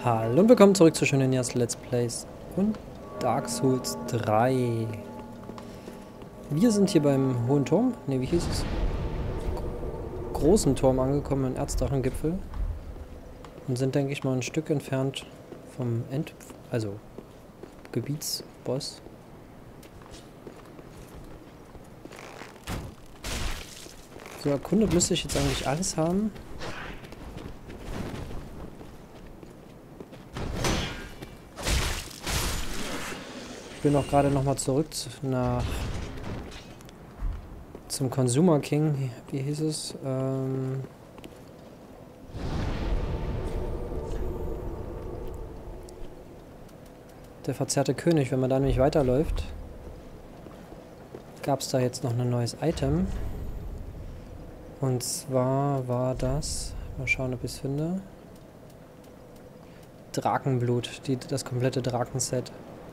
Hallo und willkommen zurück zu Shonenias Let's Plays und Dark Souls 3. Wir sind hier beim Hohen Turm, ne, wie hieß es? Großen Turm angekommen, in Erzdrachengipfel. Und sind, denke ich mal, ein Stück entfernt vom Gebietsboss. So, erkundet müsste ich jetzt eigentlich alles haben. Ich bin auch gerade nochmal zurück zum Consumer King. Wie hieß es? Der verzerrte König. Wenn man da nämlich weiterläuft, gab es da jetzt noch ein neues Item. Und zwar war das, mal schauen, ob ich es finde, Drakenblut, das komplette Drakenset.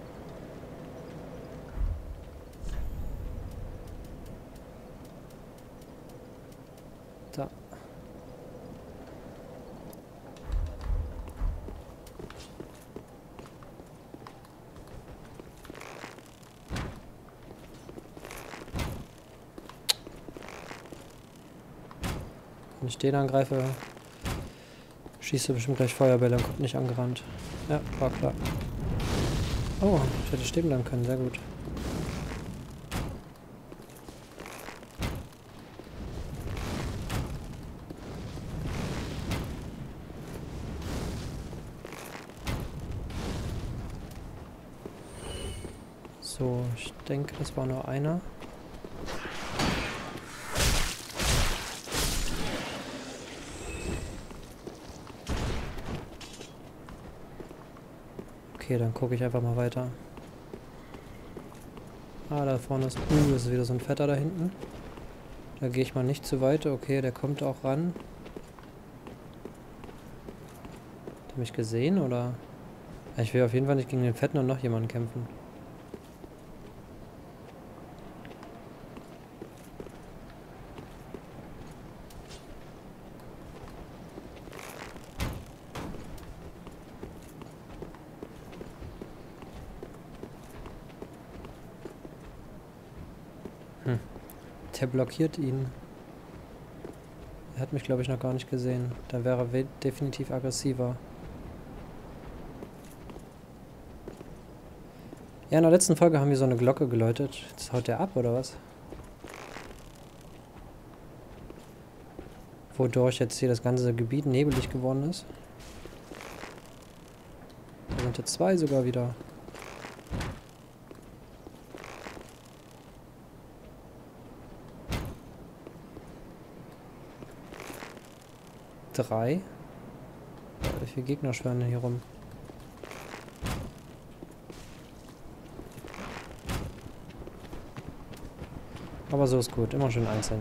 Da. Wenn ich den angreife, schießt er bestimmt gleich Feuerbälle und kommt nicht angerannt. Ja, war klar. Oh, ich hätte stehen bleiben können, sehr gut. So, ich denke, das war nur einer. Okay, dann gucke ich einfach mal weiter. Ah, da vorne ist... das ist wieder so ein Fetter da hinten. Da gehe ich mal nicht zu weit. Okay, der kommt auch ran. Hat er mich gesehen, oder? Ich will auf jeden Fall nicht gegen den Fetten und noch jemanden kämpfen. Der blockiert ihn. Er hat mich, glaube ich, noch gar nicht gesehen. Da wäre er definitiv aggressiver. Ja, in der letzten Folge haben wir so eine Glocke geläutet. Jetzt haut der ab, oder was? Wodurch jetzt hier das ganze Gebiet nebelig geworden ist. Da sind jetzt zwei sogar wieder. Drei. Wie viele Gegner schwören denn hier rum? Aber so ist gut, immer schön einzeln.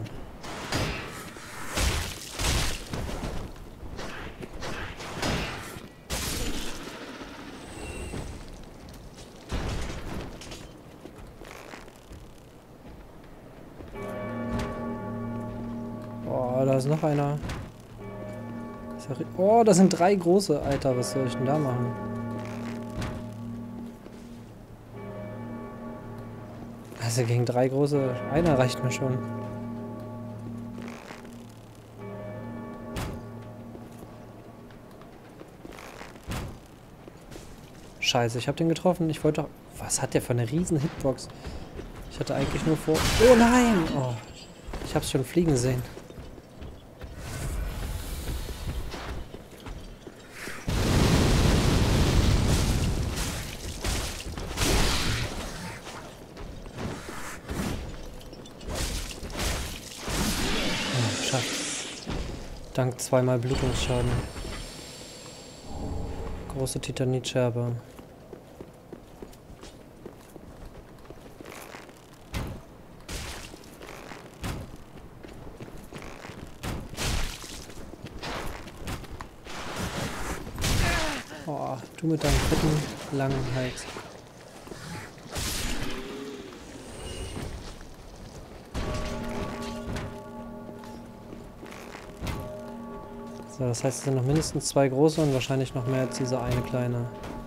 Oh, da ist noch einer. Oh, das sind drei große. Alter, was soll ich denn da machen? Also gegen drei große... Einer reicht mir schon. Scheiße, ich habe den getroffen. Ich wollte doch... Was hat der für eine riesen Hitbox? Ich hatte eigentlich nur vor... Oh nein! Oh, ich hab's schon fliegen sehen. Dank zweimal Blutungsschaden. Große Titanitscherbe. Oh, du mit deinem fetten, langen Hals. So, das heißt, es sind noch mindestens 2 große und wahrscheinlich noch mehr als diese eine kleine.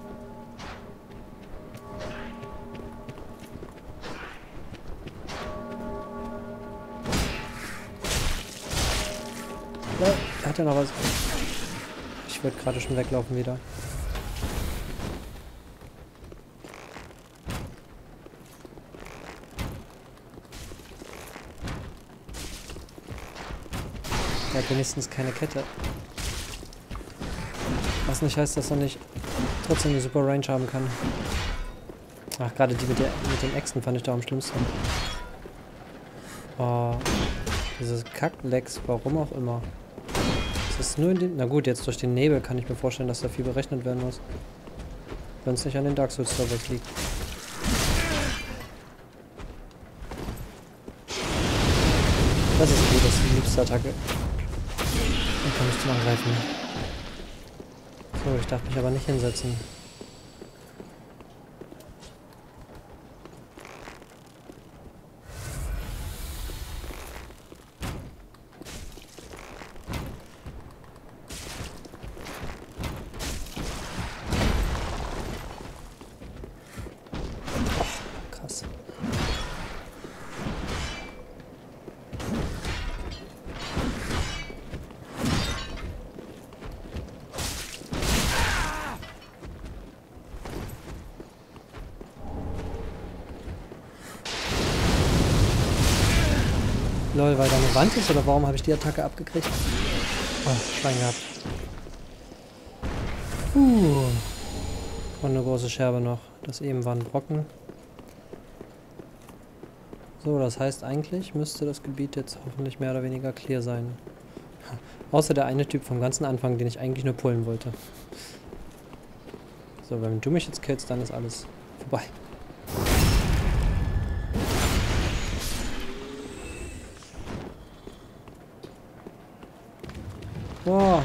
Ja, er hat ja noch was. Ich würde gerade schon weglaufen wieder. Er hat wenigstens keine Kette. Was nicht heißt, dass er nicht trotzdem eine super Range haben kann. Ach, gerade die mit den Äxten fand ich da am schlimmsten. Oh, dieses Kacklecks, warum auch immer. Ist das nur in den... Na gut, jetzt durch den Nebel kann ich mir vorstellen, dass da viel berechnet werden muss. Wenn es nicht an den Dark Souls Servers liegt. Das ist gut, das ist die liebste Attacke. Dann kann ich zum Angreifen. So, ich darf mich aber nicht hinsetzen. Krass. Lol, weil da eine Wand ist, oder warum habe ich die Attacke abgekriegt? Oh, Schwein gehabt. Und eine große Scherbe noch. Das eben war ein Brocken. So, das heißt eigentlich müsste das Gebiet jetzt hoffentlich mehr oder weniger clear sein. Außer der eine Typ vom ganzen Anfang, den ich eigentlich nur pullen wollte. So, wenn du mich jetzt killst, dann ist alles vorbei. Boah.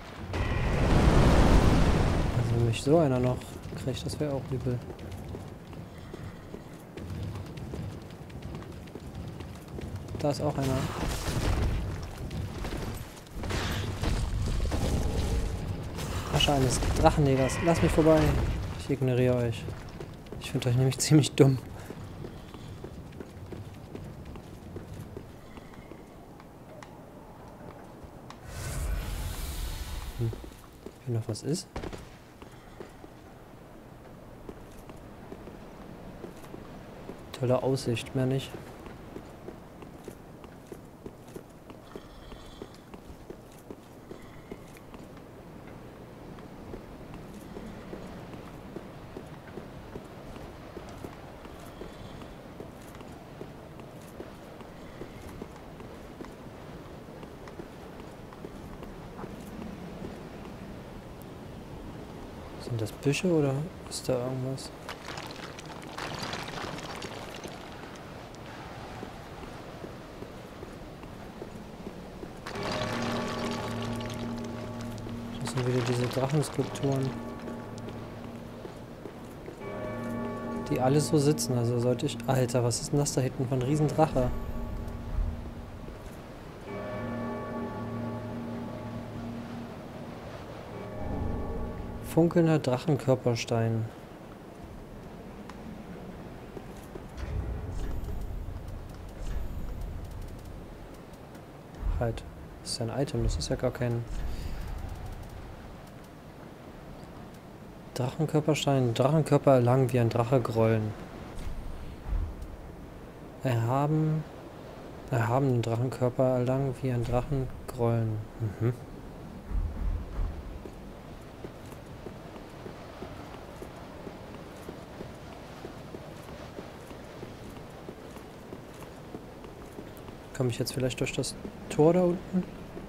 Also wenn mich so einer noch kriegt, das wäre auch übel. Da ist auch einer. Asche eines Drachenjägers. Lass mich vorbei. Ich ignoriere euch. Ich finde euch nämlich ziemlich dumm. Hier noch was ist? Tolle Aussicht, mehr nicht. Sind das Büsche oder ist da irgendwas? Das sind wieder diese Drachenskulpturen. Die alle so sitzen, also sollte ich... Alter, was ist denn das da hinten von Riesendrache? Funkelnder Drachenkörperstein. Halt. Das ist ja ein Item, das ist ja gar kein... Drachenkörperstein. Drachenkörper erlangen wie ein Drache grollen. Erhabenen Drachenkörper erlangen wie ein Drachen grollen. Mhm. Komme ich jetzt vielleicht durch das Tor da unten?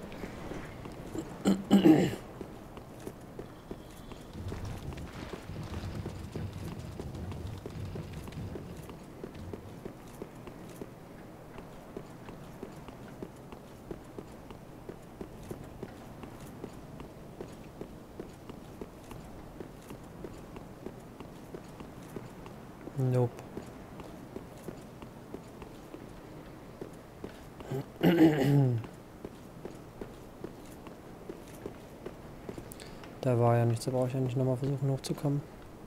Nope. Da war ja nichts, da brauche ich ja nicht nochmal versuchen hochzukommen.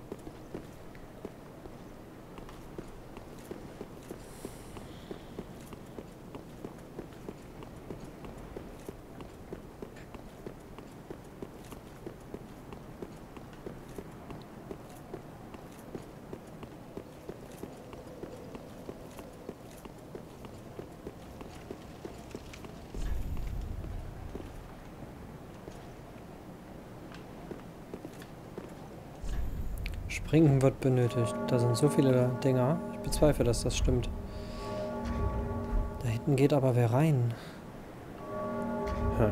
Springen wird benötigt. Da sind so viele Dinger. Ich bezweifle, dass das stimmt. Da hinten geht aber wer rein. Hm.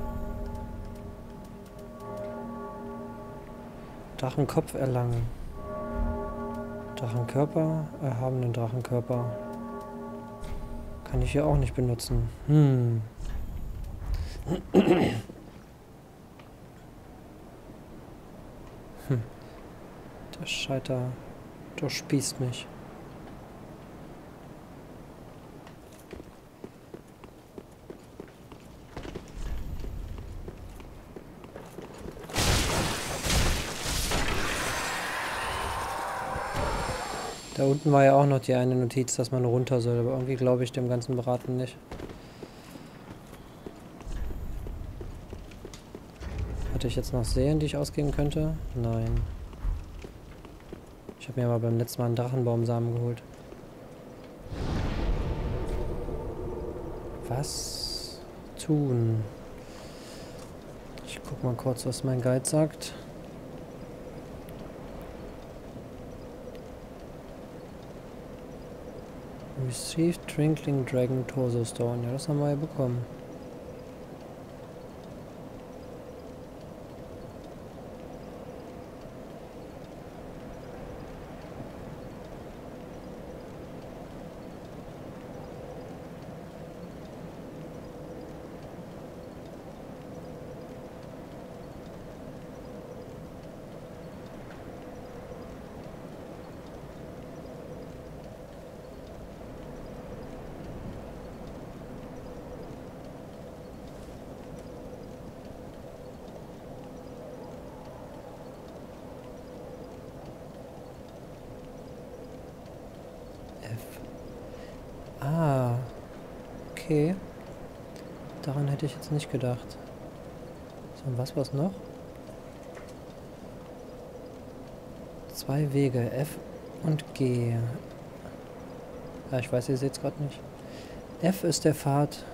Drachenkopf erlangen. Drachenkörper, erhabenen Drachenkörper. Kann ich hier auch nicht benutzen. Hm. Der Scheiter durchspießt mich. Da unten war ja auch noch die eine Notiz, dass man runter soll, aber irgendwie glaube ich dem ganzen Braten nicht. Hatte ich jetzt noch Serien, die ich ausgeben könnte? Nein. Ich habe mir aber beim letzten Mal einen Drachenbaumsamen geholt. Was tun? Ich guck mal kurz, was mein Guide sagt. Received Twinkling Dragon Torso Stone. Ja, das haben wir ja bekommen. Ah, okay. Daran hätte ich jetzt nicht gedacht. So, und was war's noch? 2 Wege, F und G. Ja, ich weiß, ihr seht es gerade nicht. F ist der Pfad.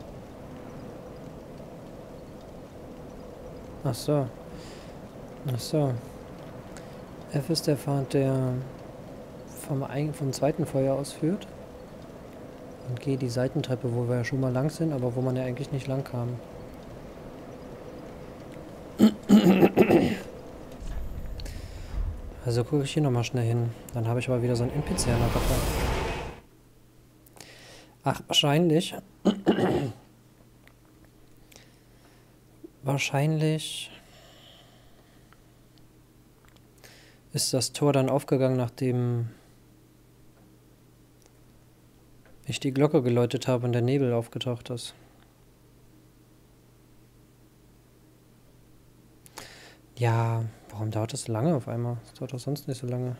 Ach so. Ach so. F ist der Pfad, der vom zweiten Feuer aus führt. Und G die Seitentreppe, wo wir ja schon mal lang sind, aber wo man ja eigentlich nicht lang kam. Also gucke ich hier nochmal schnell hin. Dann habe ich aber wieder so ein NPC an der Backe. Ach, wahrscheinlich. Wahrscheinlich ist das Tor dann aufgegangen, nachdem ich die Glocke geläutet habe und der Nebel aufgetaucht ist. Ja, warum dauert das so lange auf einmal? Das dauert doch sonst nicht so lange.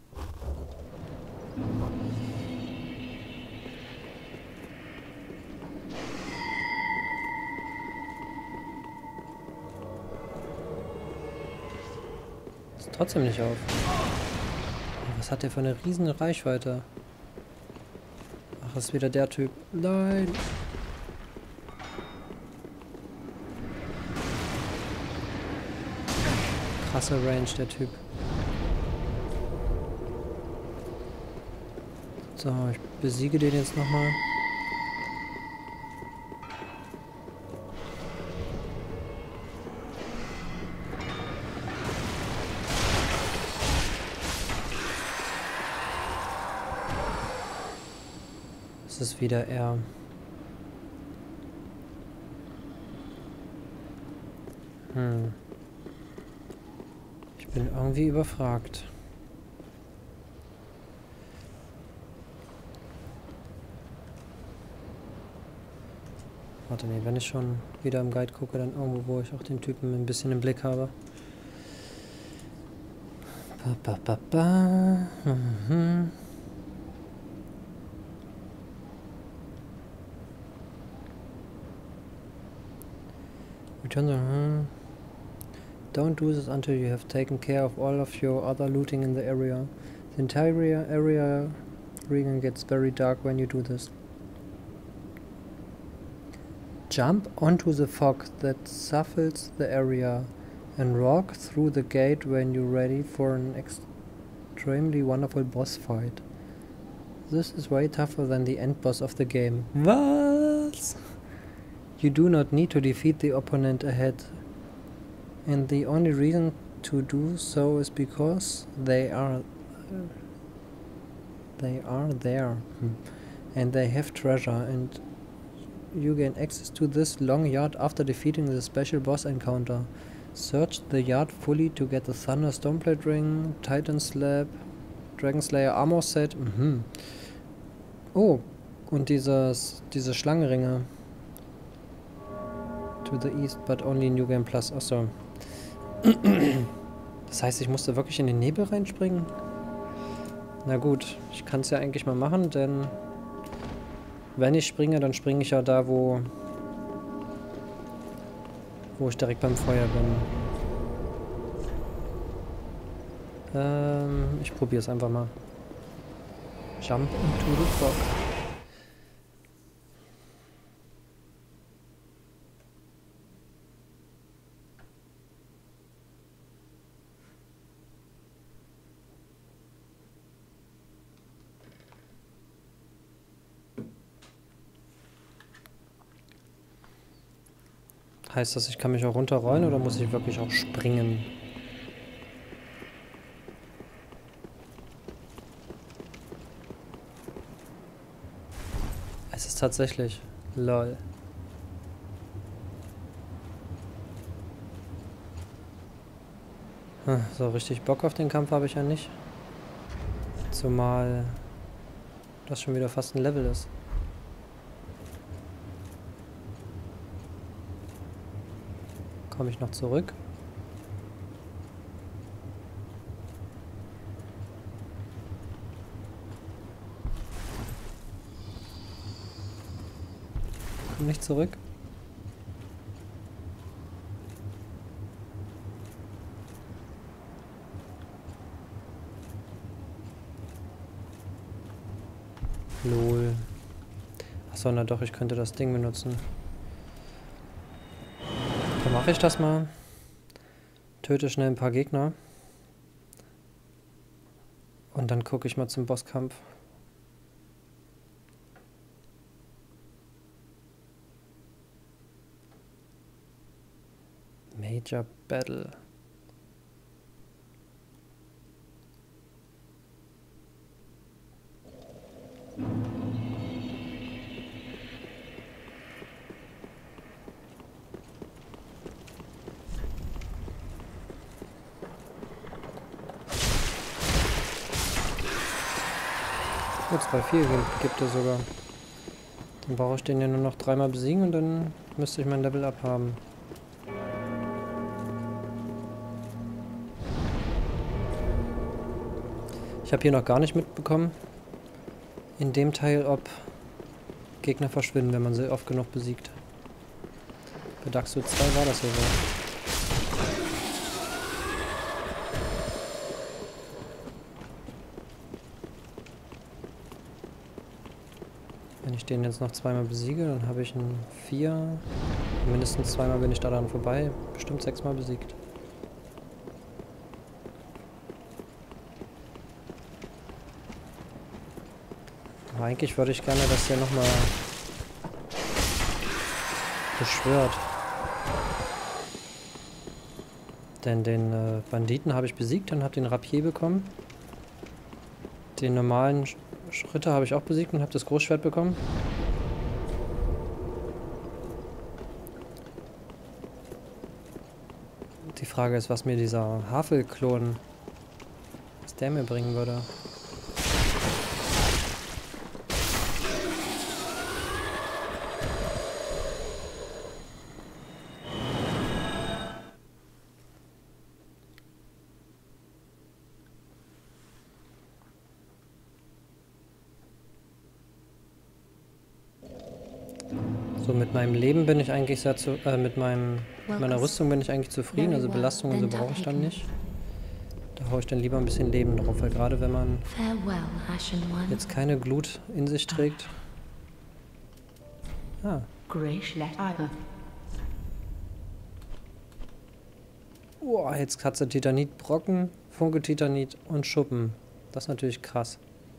Ist trotzdem nicht auf. Was hat der für eine riesen Reichweite? Ach, ist wieder der Typ. Nein! Krasse Range, der Typ. So, ich besiege den jetzt nochmal. Es ist wieder er. Ich bin irgendwie überfragt. Warte, nee, wenn ich schon wieder im Guide gucke, dann irgendwo, wo ich auch den Typen ein bisschen im Blick habe. Ba, ba, ba, ba. Mhm. Return the... Don't do this until you have taken care of all of your other looting in the area. The entire area region gets very dark when you do this. Jump onto the fog that shuffles the area and walk through the gate when you're ready for an extremely wonderful boss fight. This is way tougher than the end boss of the game. Was? You do not need to defeat the opponent ahead. And the only reason to do so is because they are there. And they have treasure, and you gain access to this long yard after defeating the special boss encounter. Search the yard fully to get the Thunder Stoneblade Ring, Titan Slab, Dragon Slayer Armor Set. Oh, und diese Schlangenringe. To the east, but only New Game Plus. Achso. Das heißt, ich musste wirklich in den Nebel reinspringen? Na gut, ich kann es ja eigentlich mal machen, denn wenn ich springe, dann springe ich ja da, wo ich direkt beim Feuer bin. Ich probiere es einfach mal. Jump into the fog. Heißt das, ich kann mich auch runterrollen oder muss ich wirklich auch springen? Es ist tatsächlich. Lol. So richtig Bock auf den Kampf habe ich ja nicht. Zumal das schon wieder fast ein Level ist. Komme ich noch zurück? Komm nicht zurück? Lol. Achso, na doch, ich könnte das Ding benutzen. Dann mache ich das mal. Töte schnell ein paar Gegner. Und dann gucke ich mal zum Bosskampf. Major Battle. Oh, 2-4 gibt es sogar. Dann brauche ich den ja nur noch 3-mal besiegen und dann müsste ich mein Level up haben. Ich habe hier noch gar nicht mitbekommen, in dem Teil, ob Gegner verschwinden, wenn man sie oft genug besiegt. Bei Dark Souls 2 war das ja so. Wenn ich den jetzt noch 2-mal besiege, dann habe ich einen 4. Mindestens 2-mal bin ich daran vorbei. Bestimmt 6-mal besiegt. Aber eigentlich würde ich gerne, dass der nochmal beschwört. Denn den Banditen habe ich besiegt und habe den Rapier bekommen. Den normalen Ritter habe ich auch besiegt und habe das Großschwert bekommen. Die Frage ist, was mir dieser Havelklon, was der mir bringen würde. So, mit meinem Leben bin ich eigentlich sehr zu... mit meiner Rüstung bin ich eigentlich zufrieden. Also Belastung und so brauche ich dann nicht. Da haue ich dann lieber ein bisschen Leben drauf, weil gerade wenn man jetzt keine Glut in sich trägt... Ah. Oh, jetzt hat sie Titanit, Brocken, Funke-Titanit und Schuppen. Das ist natürlich krass.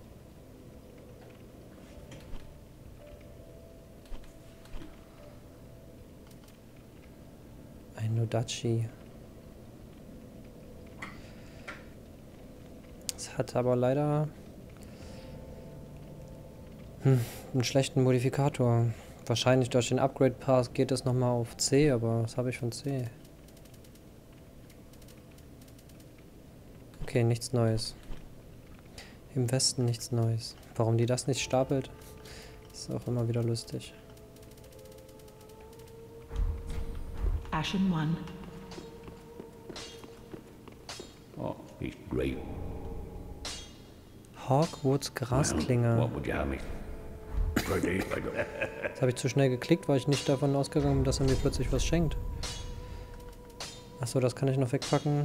Ein Nodachi. Es hat aber leider einen schlechten Modifikator. Wahrscheinlich durch den Upgrade Pass geht es nochmal auf C, aber was habe ich von C? Okay, nichts Neues. Im Westen nichts Neues. Warum die das nicht stapelt, ist auch immer wieder lustig. Ashen One. Oh, he's great. Hawkwoods Grasklinge. What would you have me? Jetzt habe ich zu schnell geklickt, weil ich nicht davon ausgegangen bin, dass er mir plötzlich was schenkt. Achso, das kann ich noch wegpacken.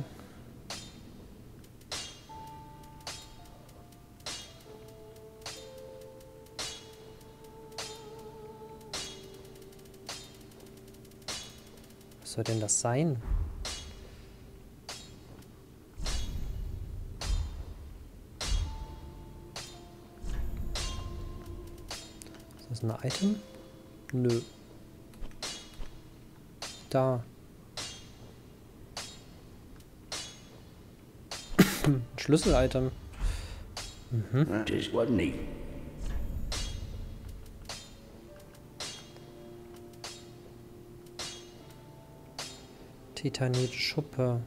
Was soll denn das sein? Ist das ein Item? Nö. Da. Ein Schlüssel-Item. Mhm. Just wasn't he? Titanit-Schuppe.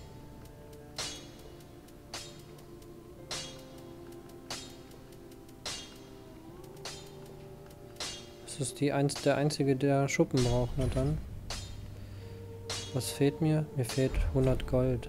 Das ist der einzige, der Schuppen braucht, na dann. Was fehlt mir? Mir fehlt 100 Gold.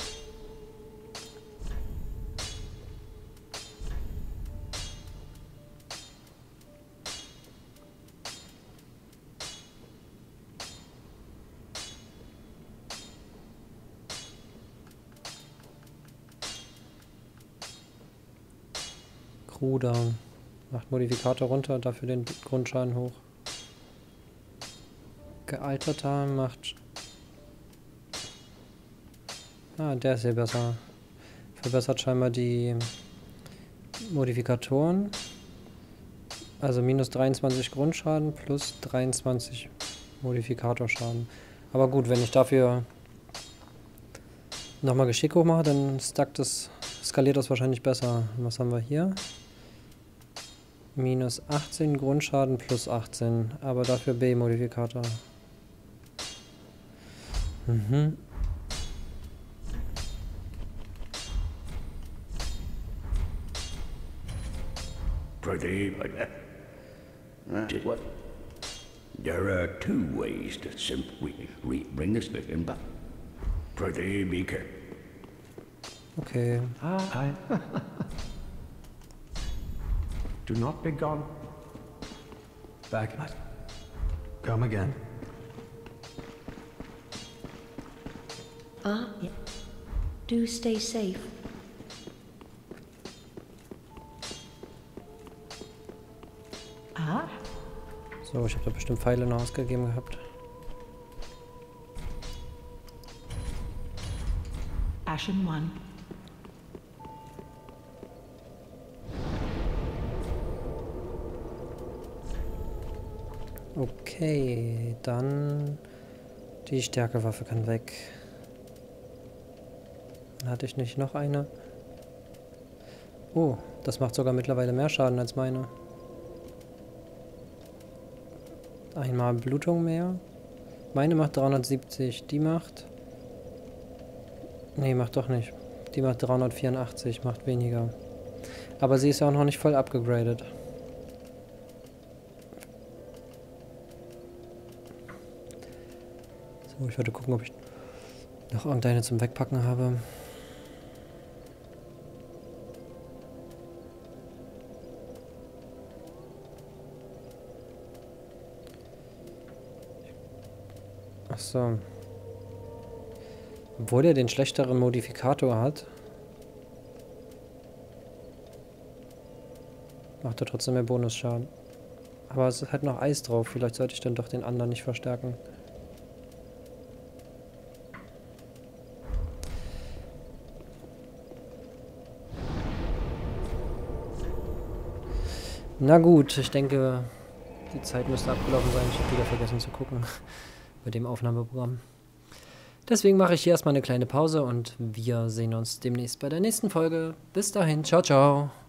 Cooldown. Macht Modifikator runter, dafür den Grundschaden hoch. Gealterter macht... Ah, der ist hier besser. Verbessert scheinbar die Modifikatoren. Also minus 23 Grundschaden plus 23 Modifikatorschaden. Aber gut, wenn ich dafür nochmal Geschick hochmache, dann skaliert das wahrscheinlich besser. Was haben wir hier? Minus 18 Grundschaden plus 18. Aber dafür B-Modifikator. Mhm. Pretty, but just what? There are two ways to simply bring this victim back. Pretty, be careful. Okay. Do not be gone. Back. Come again. Yeah. Do stay safe. So, ich habe da bestimmt Pfeile noch ausgegeben gehabt. Ashen One. Okay, dann die Stärkewaffe kann weg. Dann hatte ich nicht noch eine. Oh, das macht sogar mittlerweile mehr Schaden als meine. Einmal Blutung mehr. Meine macht 370, die macht... Nee, macht doch nicht. Die macht 384, macht weniger. Aber sie ist ja auch noch nicht voll abgegradet. So, ich werde gucken, ob ich noch irgendeine zum Wegpacken habe. Ach so. Obwohl er den schlechteren Modifikator hat, macht er trotzdem mehr Bonusschaden. Aber es ist halt noch Eis drauf. Vielleicht sollte ich dann doch den anderen nicht verstärken. Na gut, ich denke, die Zeit müsste abgelaufen sein. Ich habe wieder vergessen zu gucken bei dem Aufnahmeprogramm. Deswegen mache ich hier erstmal eine kleine Pause und wir sehen uns demnächst bei der nächsten Folge. Bis dahin, ciao, ciao.